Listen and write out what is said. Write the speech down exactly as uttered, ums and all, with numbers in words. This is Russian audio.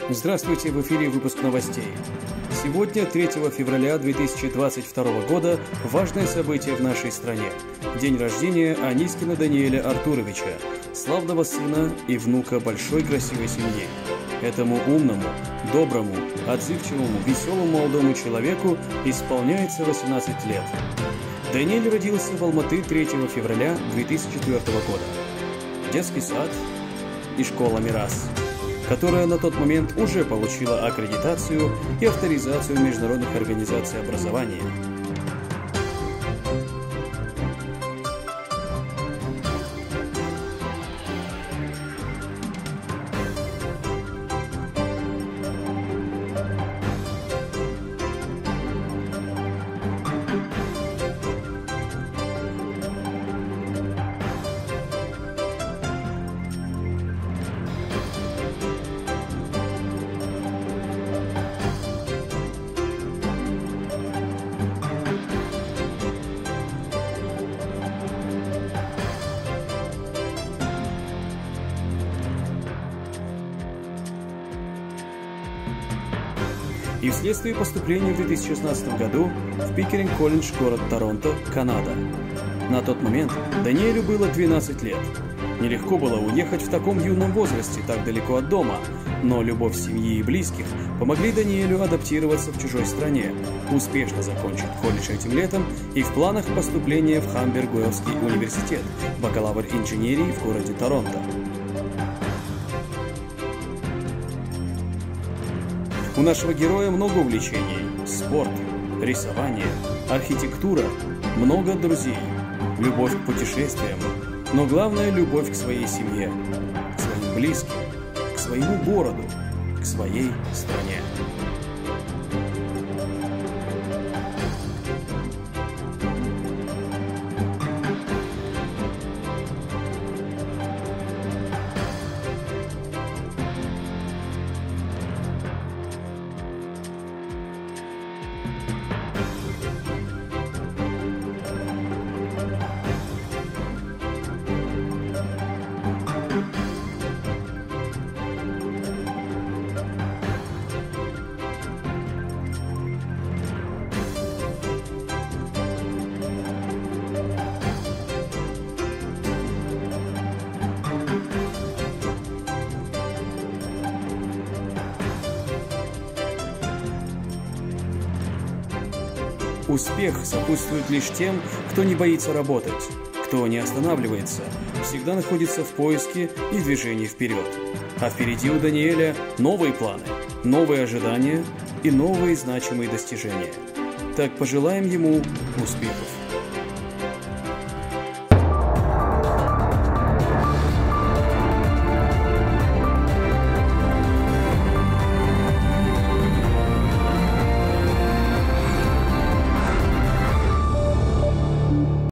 Здравствуйте, в эфире выпуск новостей. Сегодня, третьего февраля две тысячи двадцать второго года, важное событие в нашей стране. День рождения Анискина Даниэля Артуровича, славного сына и внука большой красивой семьи. Этому умному, доброму, отзывчивому, веселому молодому человеку исполняется восемнадцать лет. Даниэль родился в Алматы третьего февраля две тысячи четвёртого года. Детский сад и школа «Мирас», которая на тот момент уже получила аккредитацию и авторизацию международных организаций образования. И вследствие поступления в две тысячи шестнадцатом году в Пикеринг-колледж, город Торонто, Канада. На тот момент Даниэлю было двенадцать лет. Нелегко было уехать в таком юном возрасте, так далеко от дома, но любовь семьи и близких помогли Даниэлю адаптироваться в чужой стране, успешно закончить колледж этим летом и в планах поступления в Хамбург-Уэльский университет, бакалавр инженерии в городе Торонто. У нашего героя много увлечений: спорт, рисование, архитектура, много друзей, любовь к путешествиям, но главное — любовь к своей семье, к своим близким, к своему городу, к своей стране. Успех сопутствует лишь тем, кто не боится работать, кто не останавливается, всегда находится в поиске и движении вперед. А впереди у Даниэля новые планы, новые ожидания и новые значимые достижения. Так пожелаем ему успехов.